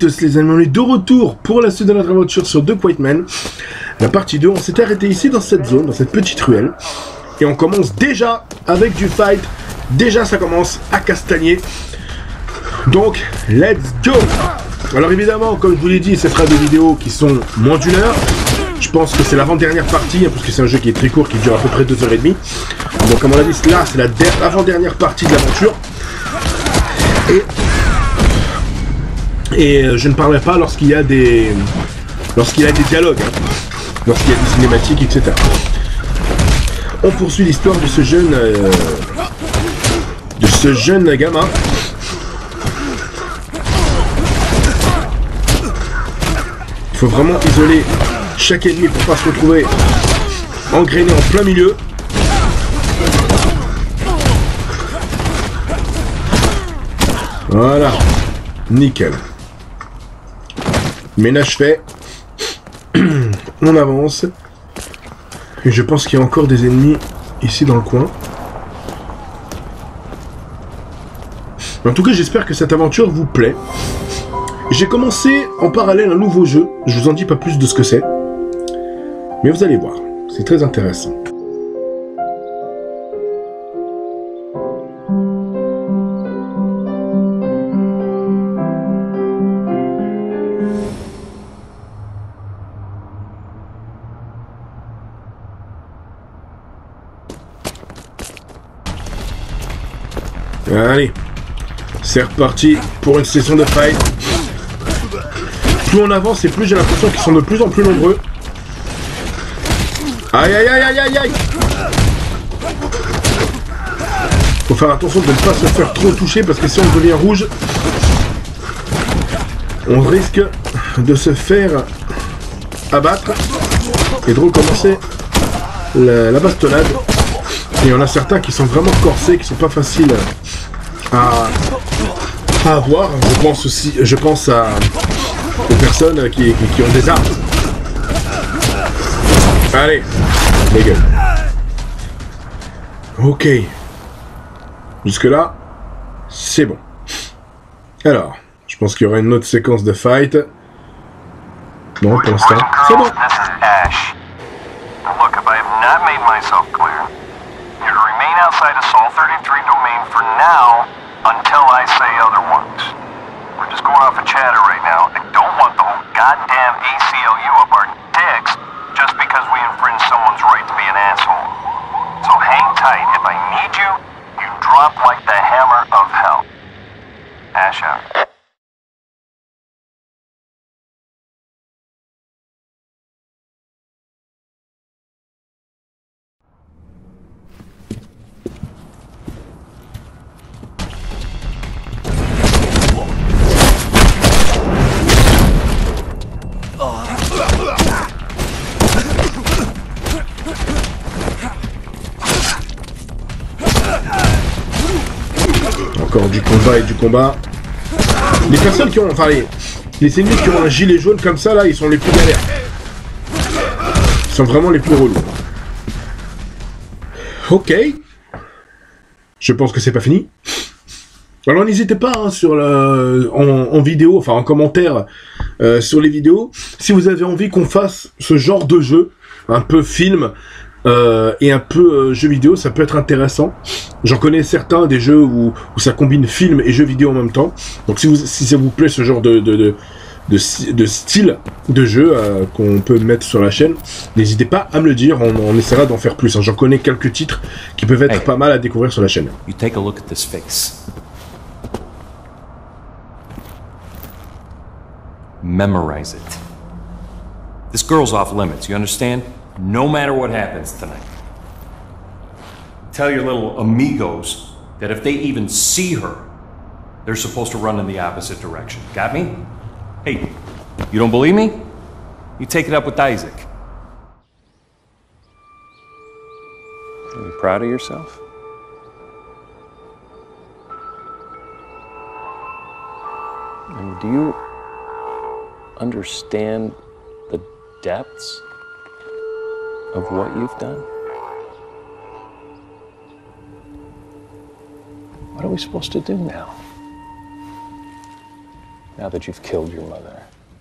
tous les amis, on est de retour pour la suite de notre aventure sur The Quiet Man. La partie 2, on s'était arrêté ici dans cette zone, dans cette petite ruelle. Et on commence déjà avec du fight. Déjà ça commence à castagner. Donc, let's go. Alors évidemment, comme je vous l'ai dit, ce sera des vidéos qui sont moins d'une heure. Je pense que c'est l'avant-dernière partie, parce que c'est un jeu qui est très court, qui dure à peu près 2h30. Donc comme on l'a dit, là c'est l'avant-dernière partie de l'aventure. Et je ne parlerai pas lorsqu'il y a des dialogues, hein, lorsqu'il y a des cinématiques, etc. On poursuit l'histoire de ce jeune gamin. Il faut vraiment isoler chaque ennemi pour pas se retrouver engrainé en plein milieu. Voilà, nickel. Ménage fait. On avance. Et je pense qu'il y a encore des ennemis ici dans le coin. En tout cas, j'espère que cette aventure vous plaît. J'ai commencé en parallèle un nouveau jeu. Je vous en dis pas plus de ce que c'est. Mais vous allez voir. C'est très intéressant. Allez, c'est reparti pour une session de fight. Plus on avance et plus j'ai l'impression qu'ils sont de plus en plus nombreux. Aïe aïe aïe aïe aïe aïe. Faut faire attention de ne pas se faire trop toucher parce que si on devient rouge, on risque de se faire abattre et de recommencer la bastonnade. Et il y en a certains qui sont vraiment corsés, qui sont pas faciles à avoir. Je pense aux personnes qui ont des armes. Allez, les gars. Ok. Jusque là, c'est bon. Alors, je pense qu'il y aura une autre séquence de fight. Non, pour l'instant, c'est bon. Outside of Sol 33 domain for now, until I say otherwise. We're just going off of chatter right now. I don't want the whole goddamn ACLU up our dicks just because we infringe someone's right to be an asshole. So hang tight. If I need you, you drop like the hammer of hell. Ash out. Encore du combat et du combat. Les personnes qui ont... Enfin, les ennemis qui ont un gilet jaune comme ça, là, ils sont les plus galères. Ils sont vraiment les plus relous. Ok. Je pense que c'est pas fini. Alors n'hésitez pas hein, sur en vidéo, enfin en commentaire sur les vidéos, si vous avez envie qu'on fasse ce genre de jeu, un peu film et un peu jeu vidéo, ça peut être intéressant. J'en connais certains des jeux où ça combine film et jeu vidéo en même temps. Donc si ça vous plaît ce genre de style de jeu qu'on peut mettre sur la chaîne, n'hésitez pas à me le dire, on essaiera d'en faire plus. Hein. J'en connais quelques titres qui peuvent être pas mal à découvrir sur la chaîne. You take a look at this face. Memorize it. This girl's off limits, you understand? No matter what happens tonight. Tell your little amigos that if they even see her, they're supposed to run in the opposite direction. Got me? Hey, you don't believe me? You take it up with Isaac. Are you proud of yourself? And do you understand the depths of what you've done? What are we supposed to do now? now that you've killed your mother.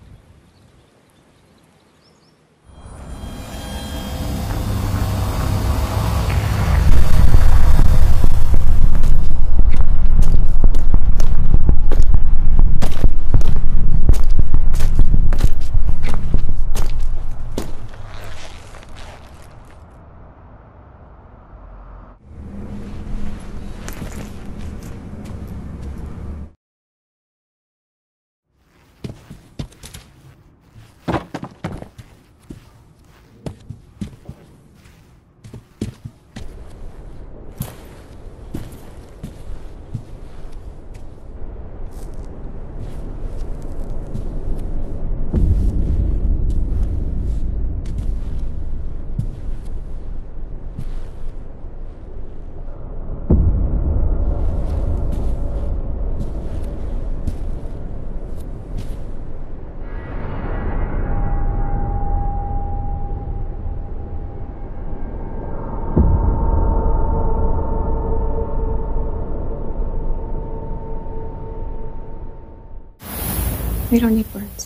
We don't need words.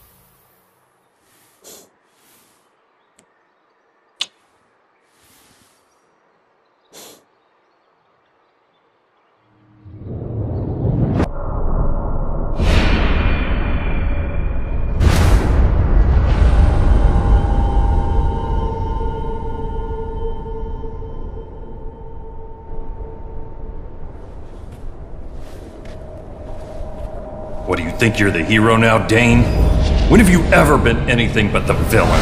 What do you think you're the hero now, Dane? When have you ever been anything but the villain?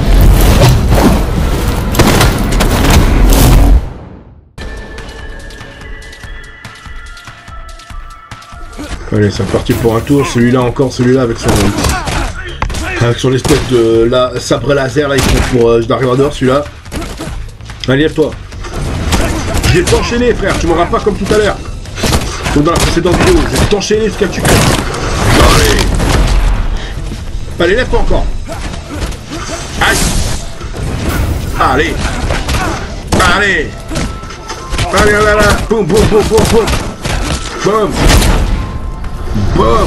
Allez, c'est reparti pour un tour. Celui-là encore, celui-là avec son espèce de sabre laser là, ils font pour Dark Vador, celui-là. Allez, lève-toi. Je vais t'enchaîner, frère. Tu m'auras pas comme tout à l'heure. Comme dans la précédente vidéo. Je vais t'enchaîner jusqu'à que tu crèves. Allez. Allez, lève-toi encore. Aïe. Allez. Allez. Allez, là, là. Boum, boum, boum, boum, boum. Boum. Boum.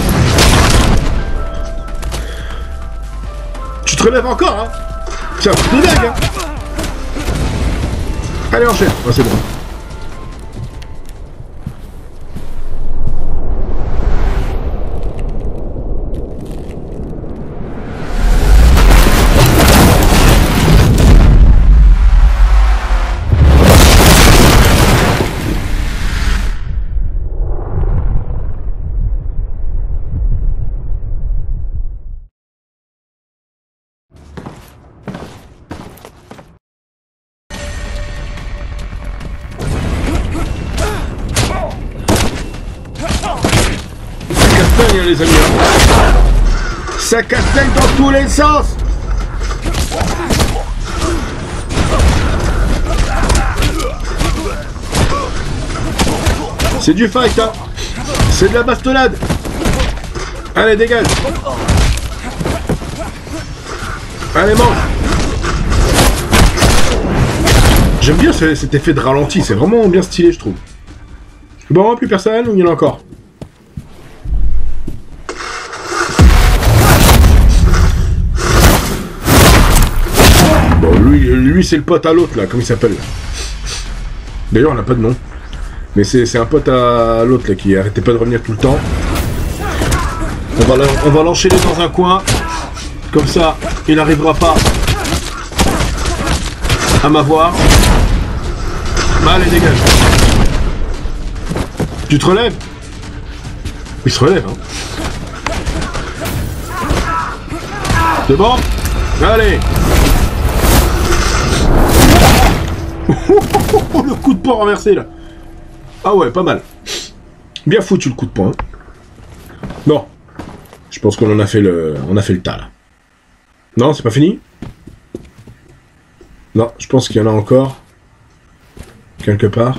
Tu te relèves encore, hein. C'est un truc de dingue, hein. Allez, enchaîne. Oh, c'est bon. Les amis, ça castagne dans tous les sens. C'est du fight, hein. C'est de la bastonnade. Allez, dégage. Allez, mange. J'aime bien cet effet de ralenti, c'est vraiment bien stylé, je trouve. Bon, plus personne ou il y en a encore? Lui c'est le pote à l'autre là, comment il s'appelle? D'ailleurs on n'a pas de nom. Mais c'est un pote à l'autre là qui arrêtait pas de revenir tout le temps. On va l'enchaîner dans un coin. Comme ça, il n'arrivera pas à m'avoir. Allez, dégage. Tu te relèves? Il se relève, hein. C'est bon? Allez. Le coup de poing renversé là. Ah ouais, pas mal. Bien foutu le coup de poing. Bon. Je pense qu'on en a fait le tas là. Non, c'est pas fini? Non, je pense qu'il y en a encore. Quelque part.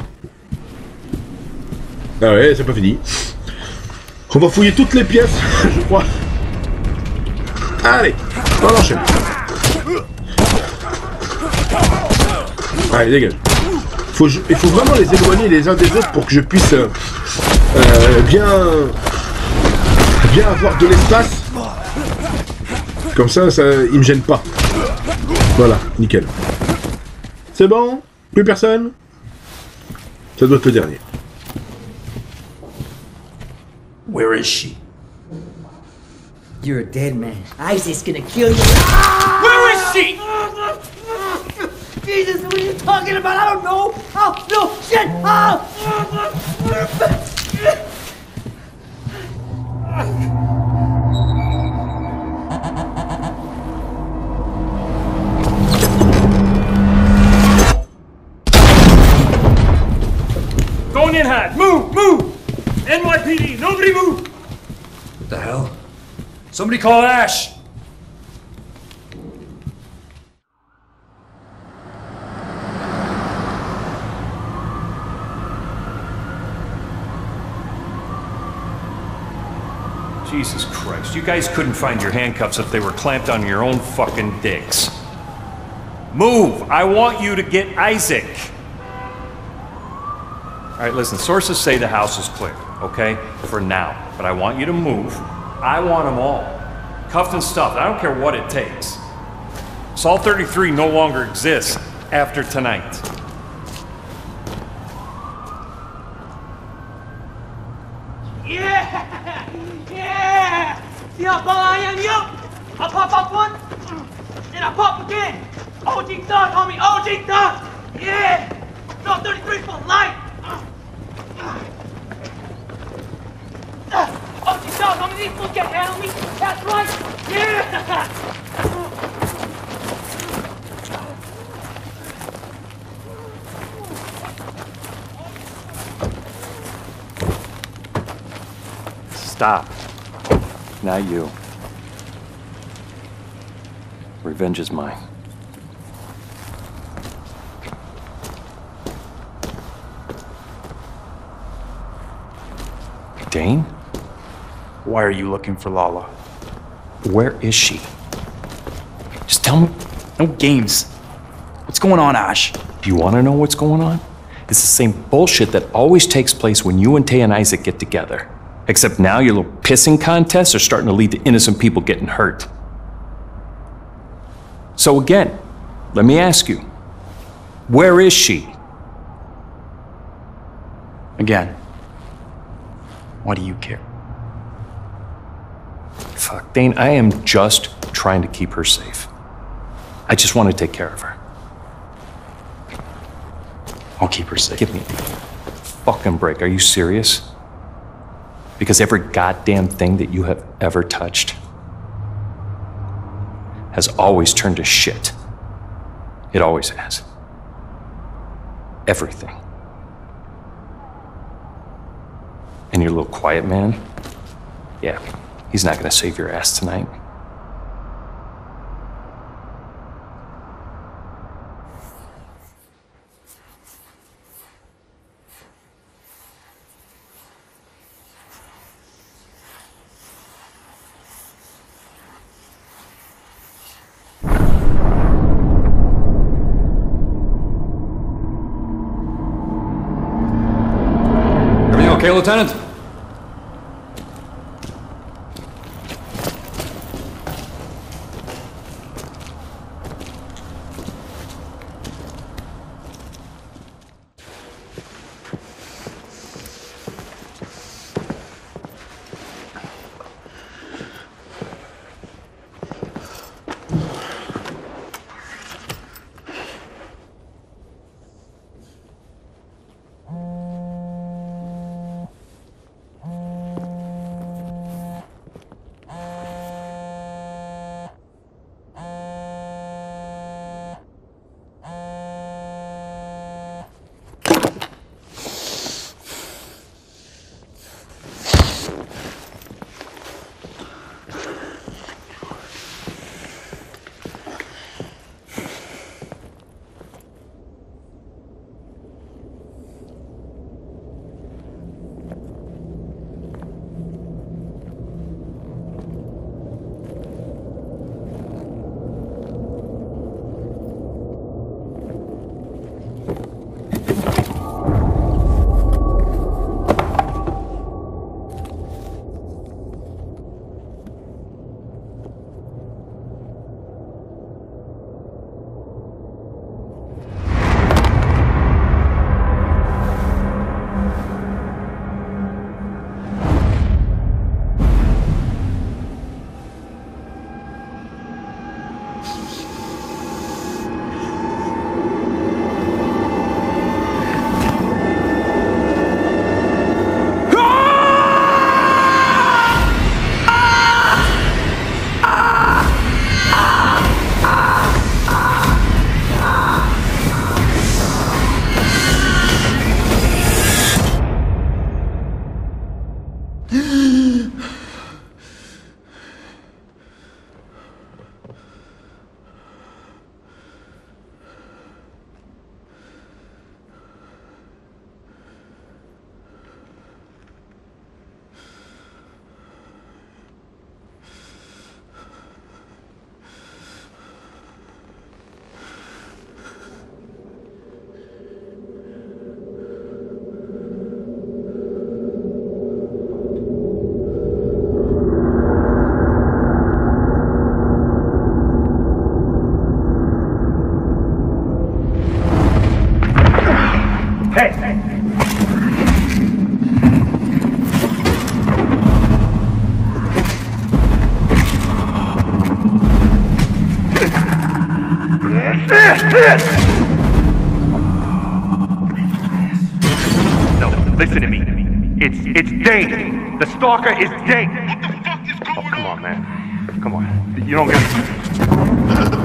Ah ouais, c'est pas fini. On va fouiller toutes les pièces, je crois. Allez, on enchaîne. Allez, dégage. Il faut vraiment les éloigner les uns des autres pour que je puisse bien bien avoir de l'espace. Comme ça, il me gêne pas. Voilà, nickel. C'est bon? Plus personne? Ça doit être le dernier. Where is she? You're a dead man. Isaac's gonna kill you. Where is she? Jesus, what are you talking about? I don't know. Oh, no, shit. Oh. Going in hot. Move, move. NYPD, nobody move. What the hell? Somebody call Ash. Jesus Christ, you guys couldn't find your handcuffs if they were clamped on your own fucking dicks. Move! I want you to get Isaac! Alright, listen, sources say the house is clear, okay? For now. But I want you to move. I want them all. Cuffed and stuffed, I don't care what it takes. Assault 33 no longer exists after tonight. Yeah! Yeah! See how tall I am, yo? I pop up one, and I pop again. OG Thug, homie, OG Thug! Yeah! No, 33 for life! OG Thug, homie, these fools can't handle me. That's right! Yeah! Stop. Not you. Revenge is mine. Dane? Why are you looking for Lala? Where is she? Just tell me. No games. What's going on, Ash? Do you want to know what's going on? It's the same bullshit that always takes place when you and Tay and Isaac get together. Except now your little pissing contests are starting to lead to innocent people getting hurt. So again, let me ask you, where is she? Again. Why do you care? Fuck, Dane, I am just trying to keep her safe. I just want to take care of her. I'll keep her safe. Give me a fucking break. Are you serious? Because every goddamn thing that you have ever touched has always turned to shit. It always has. Everything. And your little quiet man? Yeah, he's not gonna save your ass tonight. Okay, Lieutenant? No, listen to me. It's Dane. The stalker is Dane. What the fuck is going on? Oh, come on, man. Come on. You don't get it.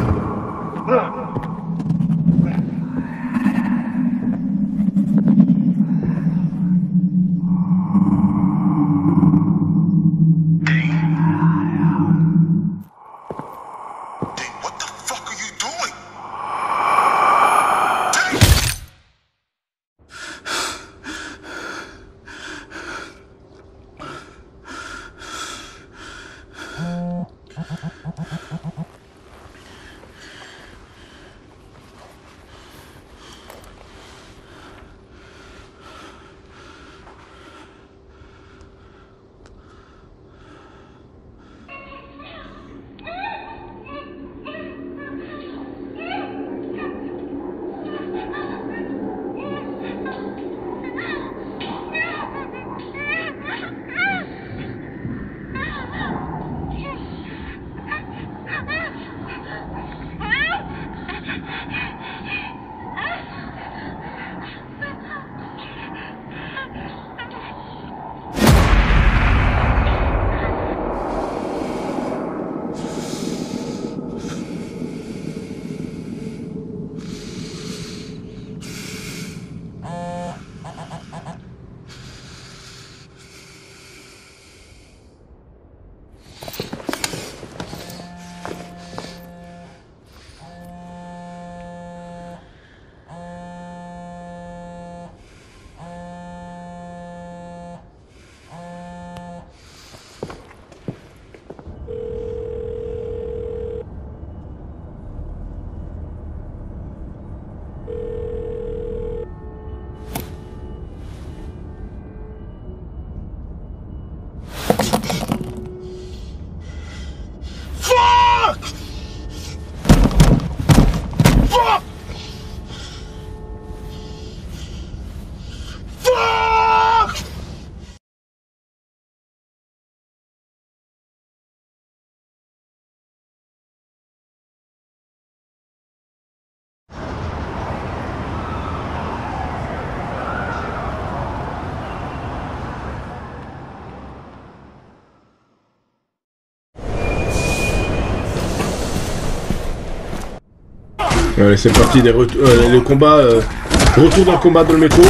Allez, c'est parti, le combat, retour dans le combat dans le métro.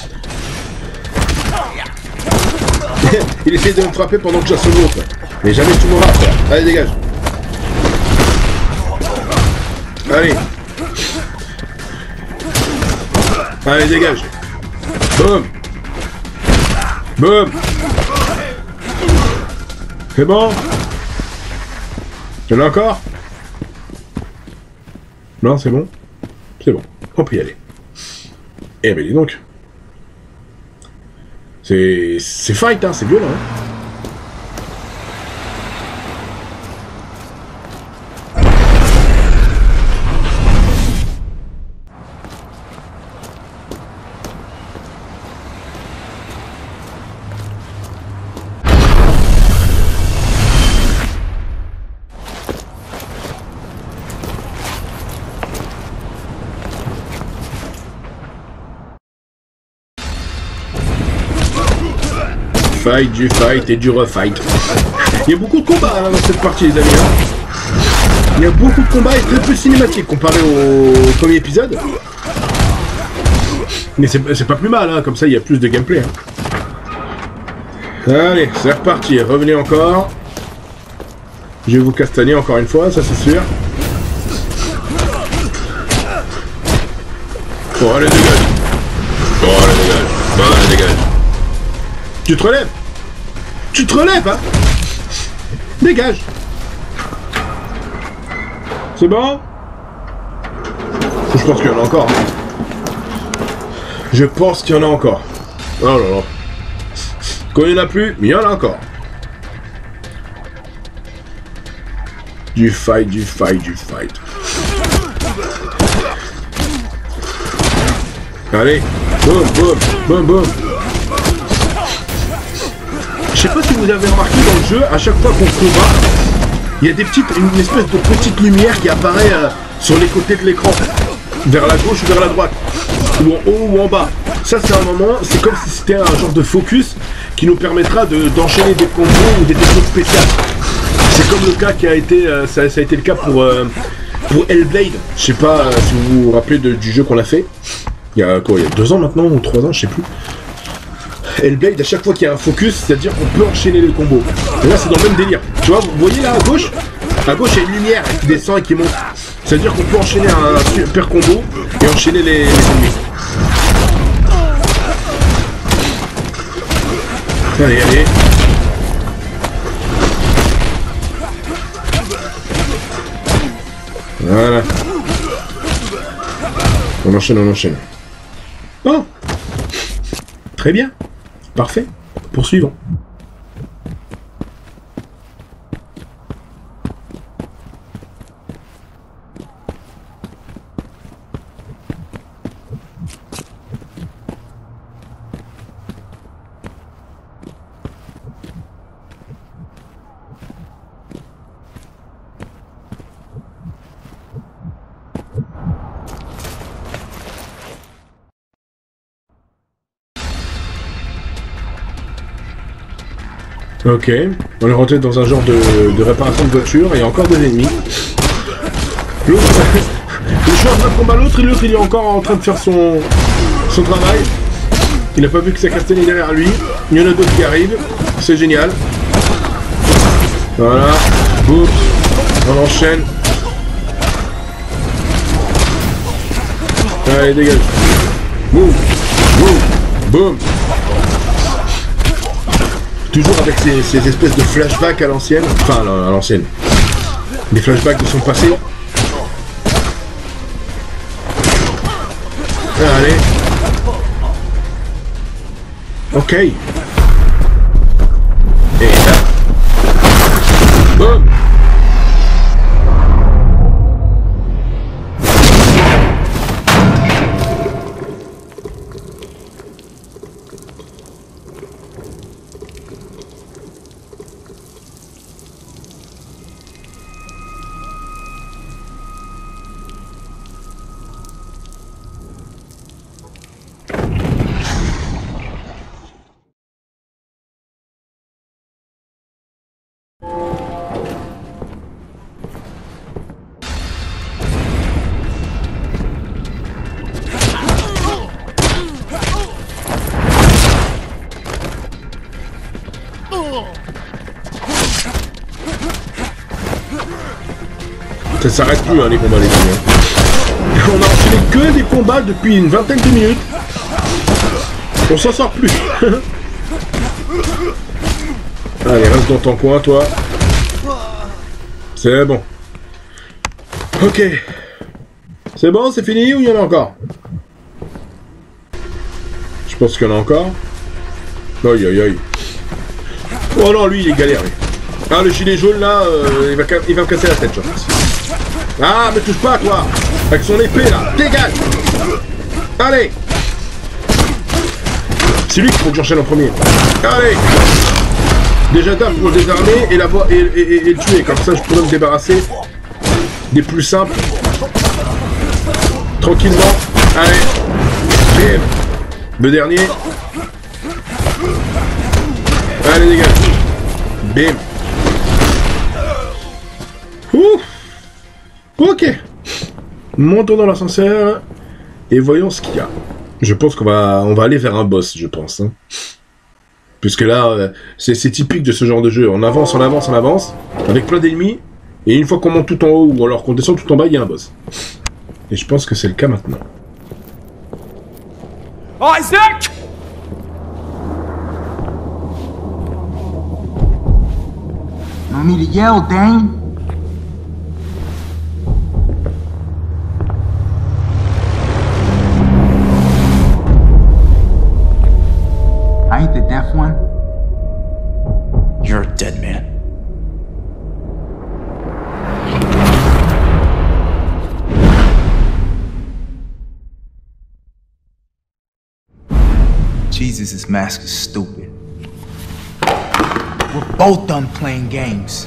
Il essaie de me frapper pendant que j'assomme l'autre. Mais jamais tu m'auras, frère. Allez, dégage. Allez. Allez, dégage. Boum. Boum. C'est bon? Il y en a encore? Non, c'est bon? C'est bon. On peut y aller. Eh ben dis donc. C'est fight, hein, c'est violent. Hein. Fight, du fight et du refight. Il y a beaucoup de combats hein, dans cette partie les amis. Hein. Il y a beaucoup de combats et très peu cinématiques comparé au premier épisode. Mais c'est pas plus mal, hein. Comme ça il y a plus de gameplay. Hein. Allez, c'est reparti. Revenez encore. Je vais vous castagner encore une fois, ça c'est sûr. Oh, allez, dégage. Oh, allez, dégage. Oh, allez, dégage. Tu te relèves. Tu te relèves, hein. Dégage. C'est bon? Je pense qu'il y en a encore. Je pense qu'il y en a encore. Oh là là. Quand il n'y en a plus, il y en a encore. Du fight, du fight, du fight. Allez, boum, boum, boum, boum. Je sais pas si vous avez remarqué dans le jeu, à chaque fois qu'on combat, il y a une espèce de petite lumière qui apparaît sur les côtés de l'écran. Vers la gauche ou vers la droite. Ou en haut ou en bas. Ça c'est un moment, c'est comme si c'était un genre de focus qui nous permettra d'enchaîner des combos ou des techniques spéciales. C'est comme le cas qui a été, ça a été le cas pour Hellblade. Je sais pas si vous vous rappelez du jeu qu'on a fait. Il y a quoi, il y a 2 ans maintenant ou 3 ans, je sais plus. Hellblade, à chaque fois qu'il y a un focus, c'est-à-dire qu'on peut enchaîner les combos. Et là c'est dans le même délire. Tu vois, vous voyez là à gauche il y a une lumière qui descend et qui monte. C'est-à-dire qu'on peut enchaîner un super combo et enchaîner les ennemis. Allez, allez. Voilà. On enchaîne, on enchaîne. Oh! Très bien. Parfait. Poursuivons. Ok, on est rentré dans un genre de réparation de voiture et il y a encore des ennemis. L'autre, je suis en train de combattre l'autre et l'autre il est encore en train de faire son travail. Il n'a pas vu que ça castagne derrière lui. Il y en a d'autres qui arrivent, c'est génial. Voilà, boum, on enchaîne. Allez, dégage. Boum, boum, boum. Toujours avec ces espèces de flashbacks à l'ancienne. Enfin, à l'ancienne. Des flashbacks de son passé. Allez. Ok. Et là. Boum. Ça s'arrête plus hein, les combats les amis. On a enchaîné que des combats depuis une vingtaine de minutes. On s'en sort plus. Allez, reste dans ton coin toi. C'est bon. Ok. C'est bon, c'est fini ou il y en a encore? Je pense qu'il y en a encore. Aïe aïe aïe. Oh non, lui il est galère. Lui. Ah, le gilet jaune là, il va me casser la tête, je pense. Ah, me touche pas, toi! Avec son épée, là! Dégage! Allez! C'est lui qu'il faut que j'enchaîne en premier. Allez! Déjà d'un pour le désarmer et le tuer. Comme ça, je pourrais me débarrasser des plus simples. Tranquillement. Allez! Bim! Le dernier. Allez, dégage! Bim! Ouf! Ok. Montons dans l'ascenseur et voyons ce qu'il y a. Je pense qu'on va aller vers un boss, je pense. Hein. Puisque là, c'est typique de ce genre de jeu. On avance, on avance, on avance, avec plein d'ennemis, et une fois qu'on monte tout en haut, ou alors qu'on descend tout en bas, il y a un boss. Et je pense que c'est le cas maintenant. Isaac! You want me to yell, Dane? I ain't the deaf one. You're a dead man. Jesus, this mask is stupid. We're both done playing games.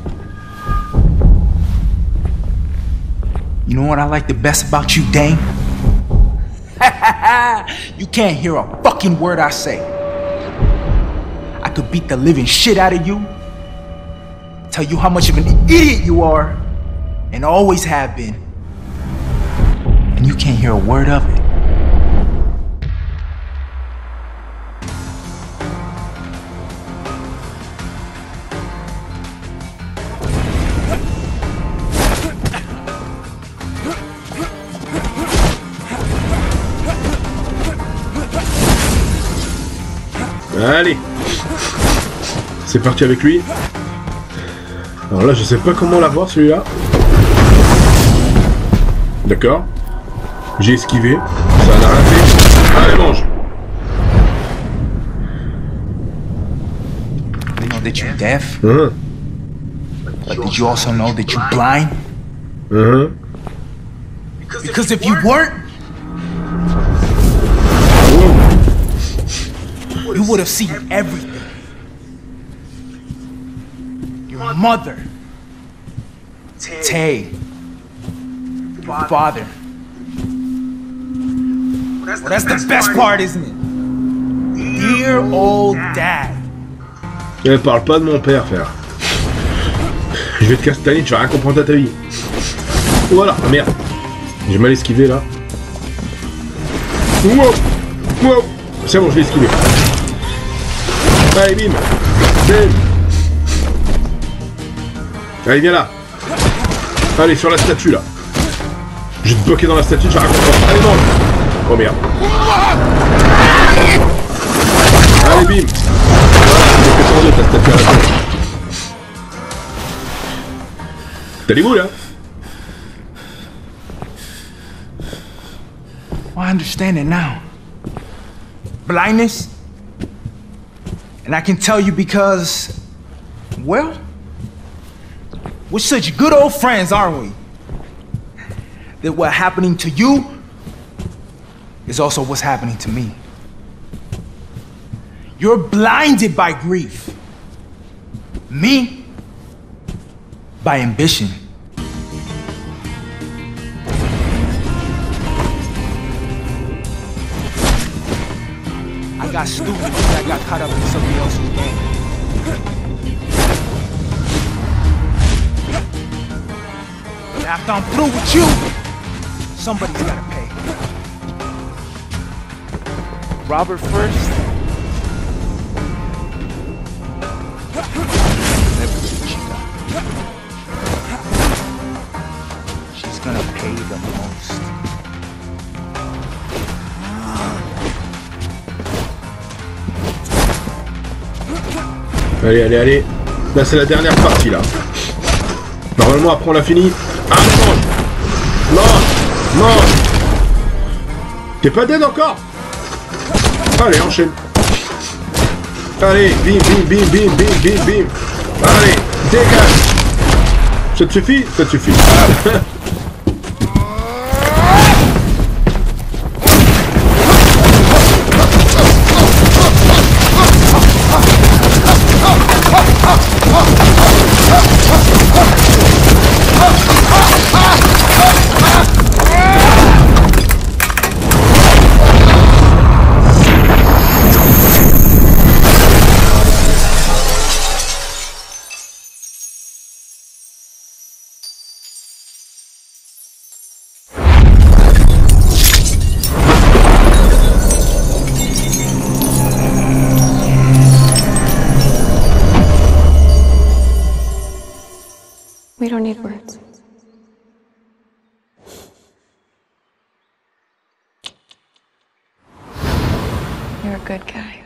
You know what I like the best about you, Dane? You can't hear a fucking word I say. I could beat the living shit out of you, tell you how much of an idiot you are, and always have been. And you can't hear a word of it. Allez, c'est parti avec lui. Alors là, je sais pas comment l'avoir celui-là. D'accord. J'ai esquivé. Ça n'a rien fait. Allez, mange. Did you know that you're deaf? Uh-huh. But did you also know that you're blind? Uh-huh. Because if you weren't, you would have seen everything. Your mother, Tay, your father. Well, that's the best part, isn't it? Dear old dad. Ne parle pas de mon père, frère. Je vais te castagner, tu vas rien comprendre à ta vie. Voilà, ah, merde. J'ai mal esquivé là. Wow, wow. C'est bon, je l'ai esquivé. Allez, bim. Bim. Allez, viens là. Allez, sur la statue là. Je vais te bloquer dans la statue, tu vas rien comprendre. Allez, mange. Oh merde. Allez, bim. Voilà, je vais te ta statue à la tête. T'as les boules, hein? I understand it now. Blindness. And I can tell you because, well, we're such good old friends, aren't we? That what's happening to you is also what's happening to me. You're blinded by grief. Me, by ambition. I got stupid because I got caught up in somebody else's game. But after I'm through with you, somebody's gotta pay. Robert first. Everything she got. She's gonna pay the most. Allez, allez, allez. Là, c'est la dernière partie, là. Normalement, après, on l'a fini. Allez, mange. Mange. Mange. T'es pas dead encore? Allez, enchaîne. Allez, bim, bim, bim, bim, bim, bim, bim. Allez, dégage. Ça te suffit? Ça te suffit. We don't need words. You're a good guy.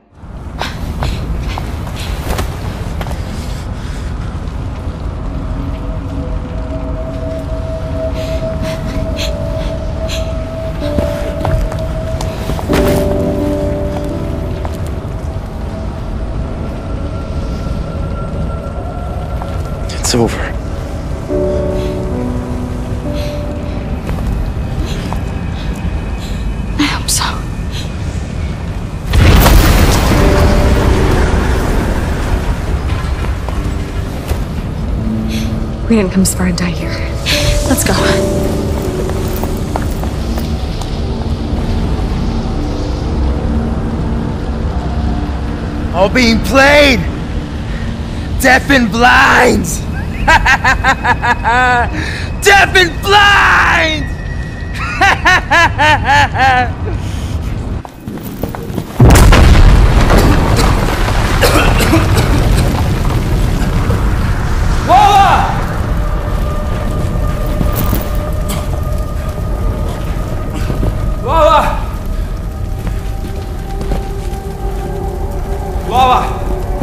It's over. I hope so. We didn't come this far to die here. Let's go. All being played! Deaf and blind! Deaf and blind! Wawa! Wawa! Wawa!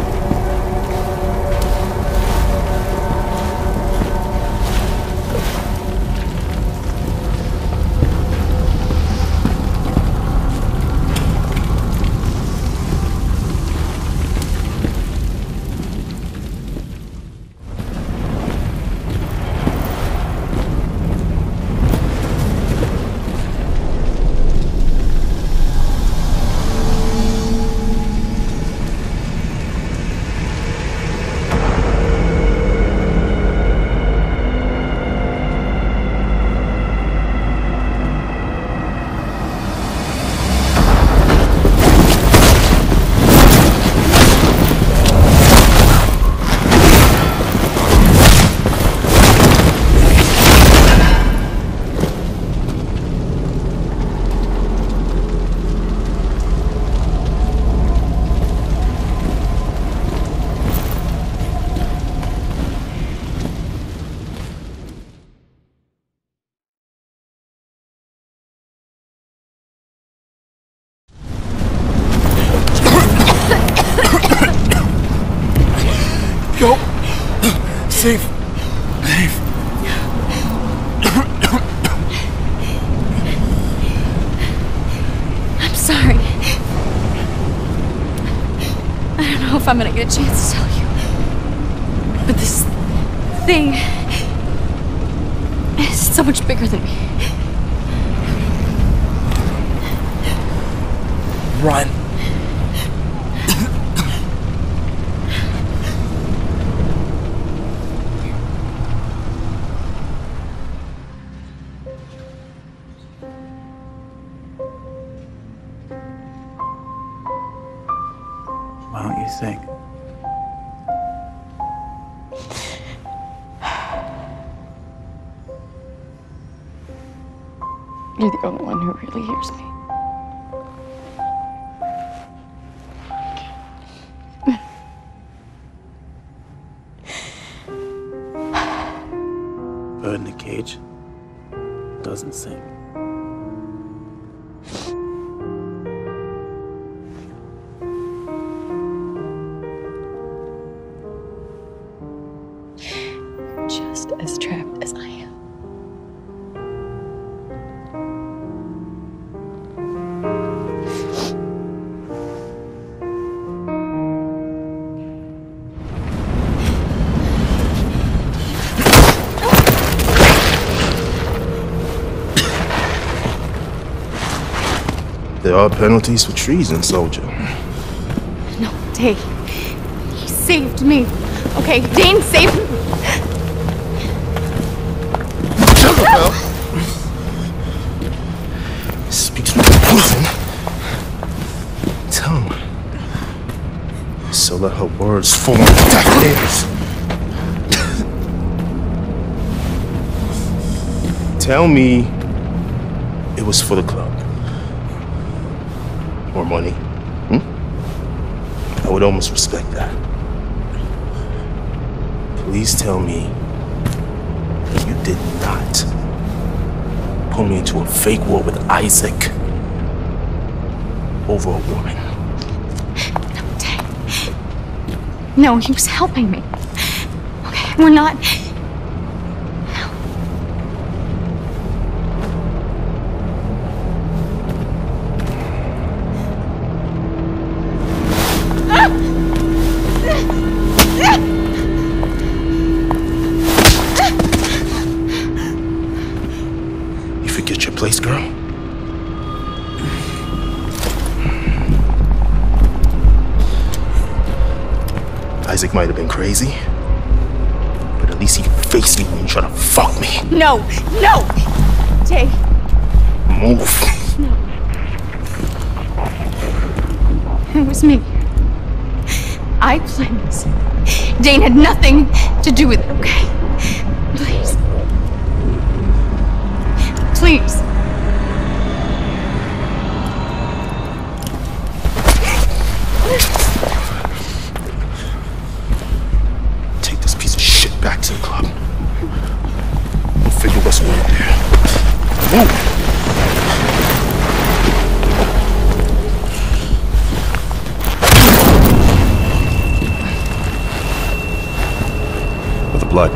Go! Safe. Safe. I'm sorry. I don't know if I'm gonna get a chance to tell you. But this thing is so much bigger than me. Run. Why don't you think? You're the only one who really hears me. Bird in a cage doesn't sing. You're just as trapped as I am. There are penalties for treason, soldier. No, Dane. He saved me. Okay, Dane saved me. Jezebel! Speaks from poison. Tongue. So let her words fall on deaf ears. Tell me it was for the club. Or money. I would almost respect that. Please tell me You did not pull me into a fake war with Isaac over a woman. No, Dane. No, he was helping me. Okay, we're not... You forget your place, girl? Isaac might have been crazy, but at least he faced me when you tried to fuck me. No! No! Dane. Move. No. It was me. I planned this. Dane had nothing to do with it, okay? Please. Please. Take this piece of shit back to the club. We'll figure what's wrong there. Move. Blood.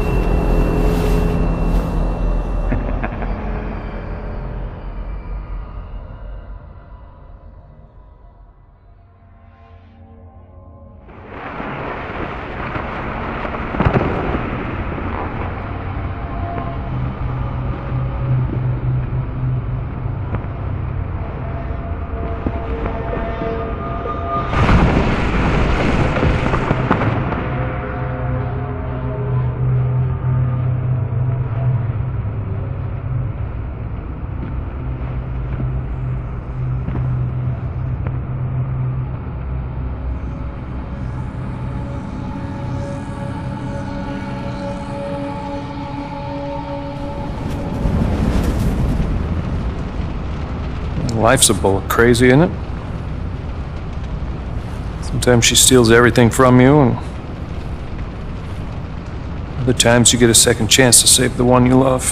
Life's a bullet crazy, isn't it? Sometimes she steals everything from you, and other times you get a second chance to save the one you love.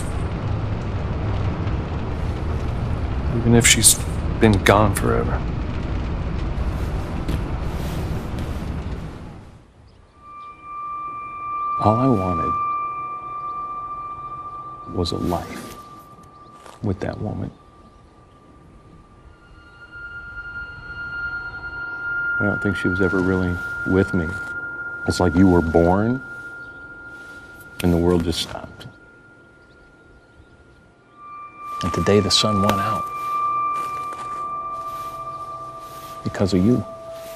Even if she's been gone forever. All I wanted was a life with that woman. I don't think she was ever really with me. It's like you were born and the world just stopped. And today the sun went out because of you.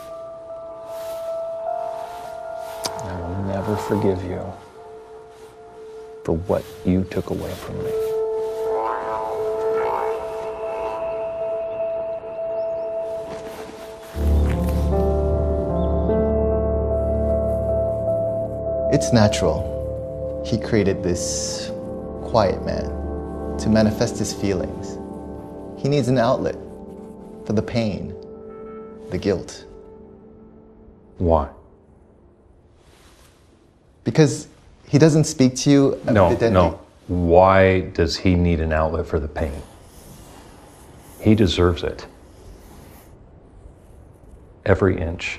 I will never forgive you for what you took away from me. It's natural. He created this quiet man to manifest his feelings. He needs an outlet for the pain, the guilt. Why? Because he doesn't speak to you evidently. No. Why does he need an outlet for the pain? He deserves it. Every inch.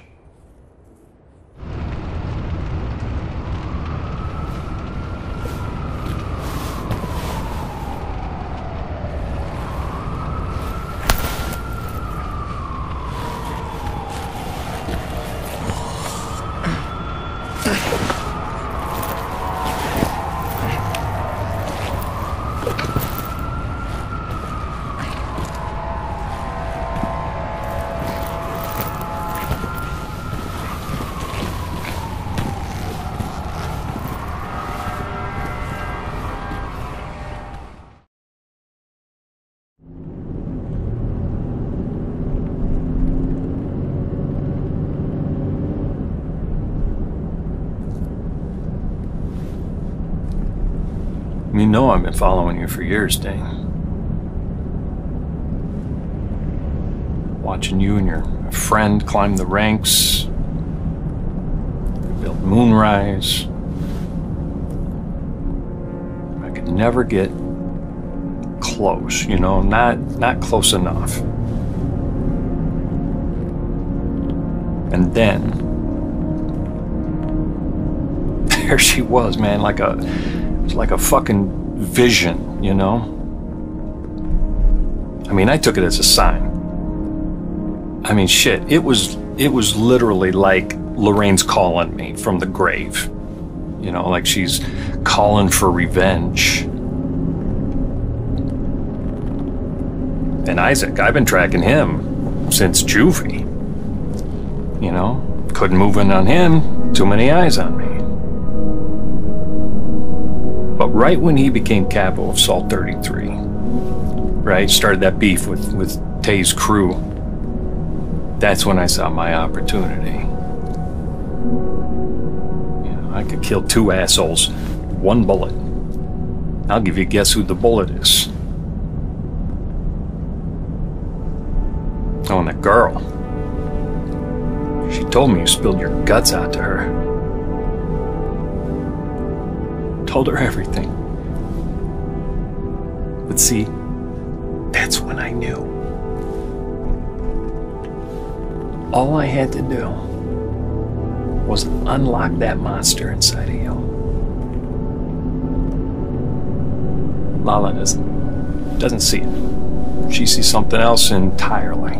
You know I've been following you for years, Dane. Watching you and your friend climb the ranks, build Moonrise. Back never get close, you know, not close enough. And then there she was, man, it was like a fucking vision, you know? I mean, I took it as a sign. I mean, shit, it was literally like Lorraine's calling me from the grave. You know, like she's calling for revenge. And Isaac, I've been tracking him since juvie. You know, couldn't move in on him, too many eyes on me. But right when he became capo of Salt 33, right, started that beef with Tay's crew, that's when I saw my opportunity. You know, I could kill 2 assholes, 1 bullet. I'll give you a guess who the bullet is. Oh, and the girl. She told me you spilled your guts out to her. Told her everything. But see, that's when I knew. All I had to do was unlock that monster inside of you. Lala doesn't see it. She sees something else entirely.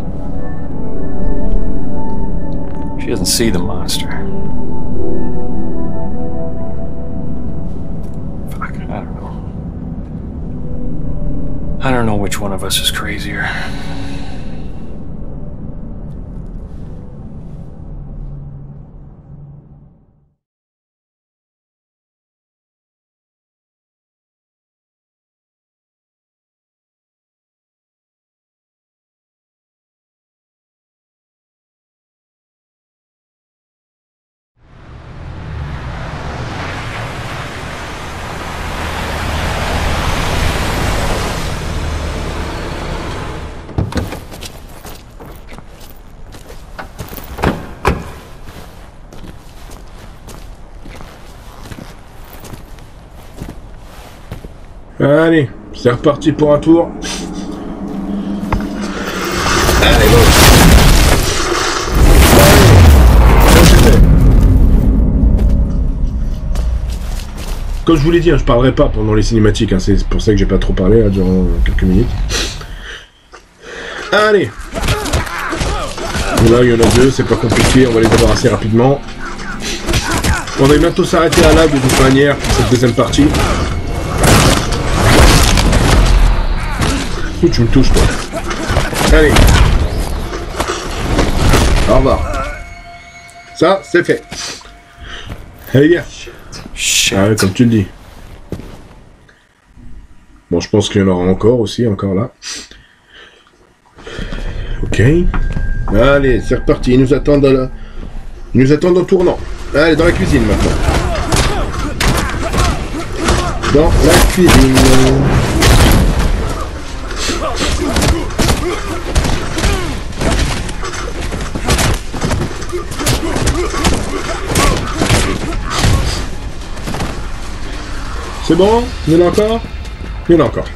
She doesn't see the monster. Fuck, I don't know. I don't know which one of us is crazier. Allez, c'est reparti pour un tour. Allez, go. Comme je vous l'ai dit, hein, je parlerai pas pendant les cinématiques, hein, c'est pour ça que j'ai pas trop parlé là, durant quelques minutes. Allez. Là, il y en a 2, c'est pas compliqué, on va les avoir assez rapidement. On va bientôt s'arrêter à là de toute manière pour cette deuxième partie. Où tu me touches, toi. Allez. Au revoir. Ça, c'est fait. Allez, viens. Ah ouais, comme tu le dis. Bon, je pense qu'il y en aura encore là. Ok. Allez, c'est reparti. Ils nous attendent en tournant. Allez, dans la cuisine maintenant. Dans la cuisine. C'est bon? Il y en a encore? Il y en a encore.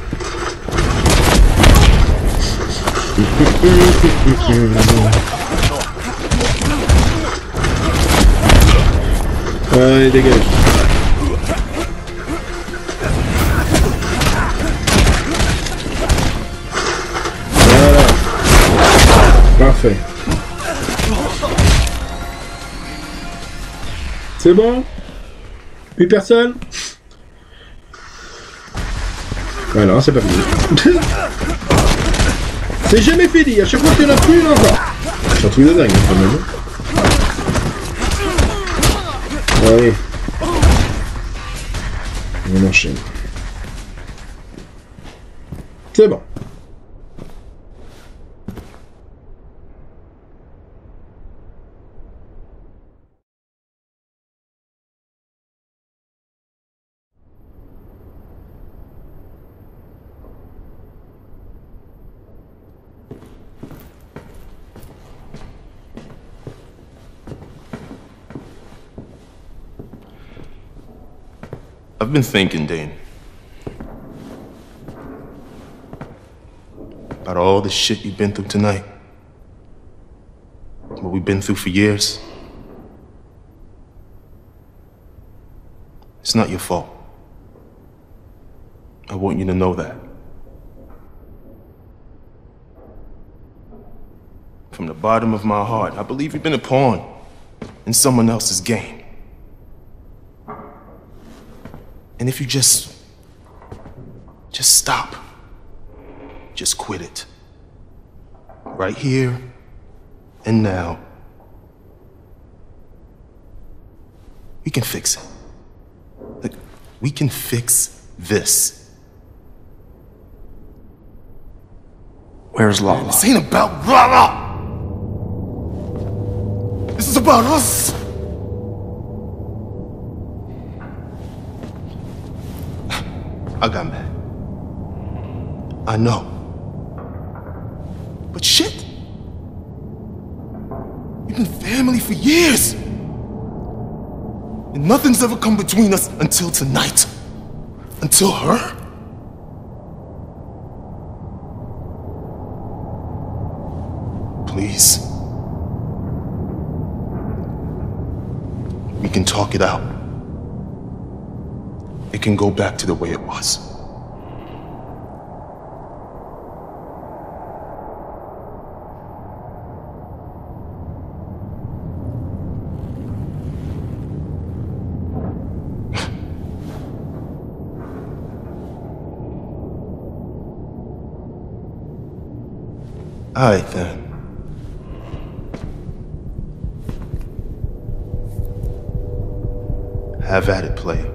Allez, dégage. Voilà. Parfait. C'est bon? Plus personne? Alors, c'est pas fini. C'est jamais fini, à chaque fois qu'il y en a plus, il y en a encore. C'est un truc de dingue, quand même. Allez. On enchaîne. C'est bon. I've been thinking, Dane. about all the shit you've been through tonight. What we've been through for years. It's not your fault. I want you to know that. From the bottom of my heart, I believe you've been a pawn in someone else's game. And if you just stop. Just quit it. Right here and now. We can fix it. Look, we can fix this. Where's Lala? This ain't about Lala! This is about us! I got mad. I know. But shit! We've been family for years! And nothing's ever come between us until tonight. Until her? Please. We can talk it out. It can go back to the way it was. All right, then. Have at it, player.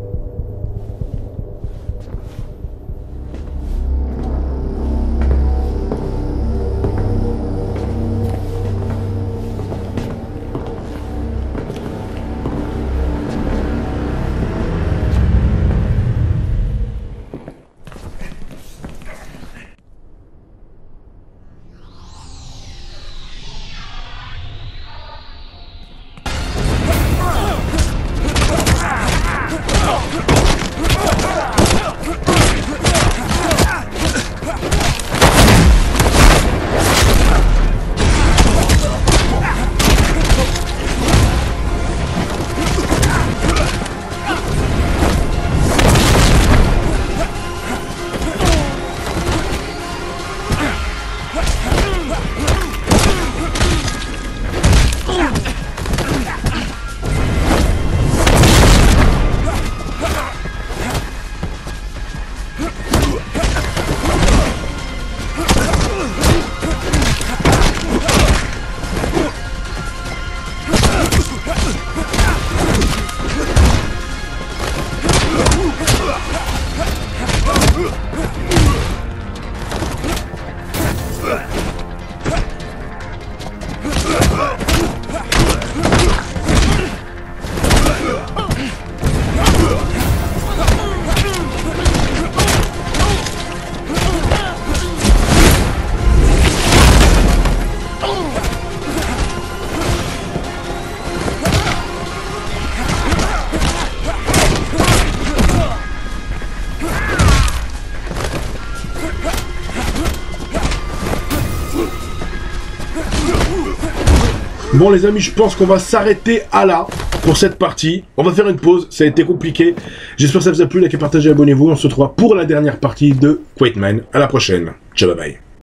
Bon les amis, je pense qu'on va s'arrêter à là pour cette partie. On va faire une pause, ça a été compliqué. J'espère que ça vous a plu, likez, partagez, abonnez-vous. On se retrouve pour la dernière partie de Quaitman. À la prochaine. Ciao, bye bye.